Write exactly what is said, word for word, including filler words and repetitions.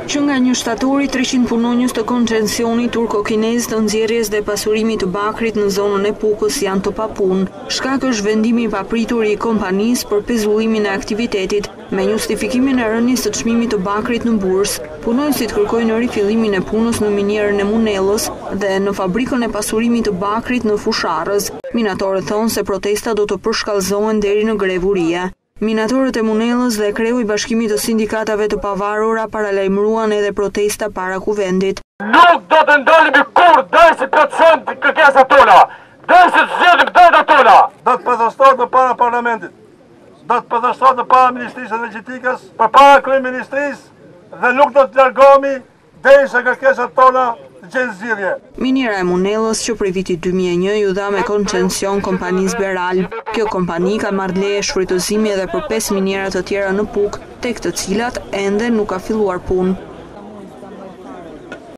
që nga një shtatori treqind punonjës të koncesionit turko-kinez të nxjerrjes dhe pasurimit të bakrit në zonën e Pukës janë të papunë. Shkak është vendimi i papritur i kompanisë për pezullimin e aktivitetit me justifikimin e rënies së çmimit të bakrit në bursë. Punonjësit kërkojnë rifillimin e punës në minierën e Munellës dhe në fabrikën e pasurimit të bakrit në Fusharrës. Minatorët thonë se protesta do të përshkallëzohen deri në grevurie. Minatorët e Munellës dhe kreu i Bashkimit të Sindikatave të Pavarura paralajmëruan edhe protesta para kuvendit. Nuk do të ndalemi kur derisi plotësojmë kërkesat tona, derisi të zgjedhim drejtat tona. Do të përdostohet në para parlamentit, do të përdostohet në para Ministrisë Energjetikës, përpara Kryeministrisë dhe nuk do të largohemi derisa kërkesat tona të gjejnë zgjidhje. Miniera e Munellës që prej vitit dy mijë e një ju dha me koncesion kompanisë Beral. Kjo kompani ka marrë leje shfrytëzimi edhe për pesë miniera të tjera në Pukë, tek të cilat ende nuk ka filluar punë.